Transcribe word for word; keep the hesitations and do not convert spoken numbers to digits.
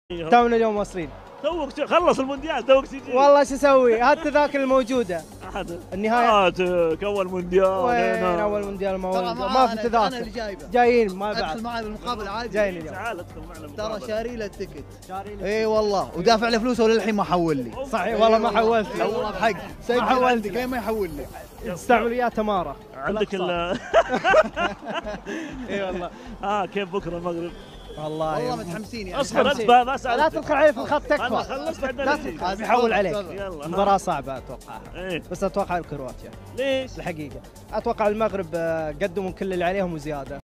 تونا اليوم واصلين. توك خلص المونديال توك تجي. والله شو اسوي؟ هات التذاكر الموجوده. النهايه هات اول مونديال. وين اول مونديال ما ما في تذاكر. انا اللي جايبه. جايين ما بعد. ادخل معي بالمقابله عادي. جايين اليوم. تعال ادخل معنا ترى شاري له التكت. شاري له. اي والله ودافع له فلوس وللحين ما حول لي. صحيح والله ما حولت. والله بحق. ما حولت لين ما يحول لي. تستعمل وياه تماره. عندك ال اي والله. اه كيف بكره المغرب؟ والله والله متحمسين يعني. اصبر اصبر ما سالت. لا تدخل عليه في الخط تكفى. انا خلصت بعدين لا نجي. تدخل بيحول عليك. يلا. مباراة صعبة اتوقعها. ايه بس اتوقع الكرواتيا ليش؟ الحقيقة. اتوقع المغرب آه، قدموا كل اللي عليهم وزيادة.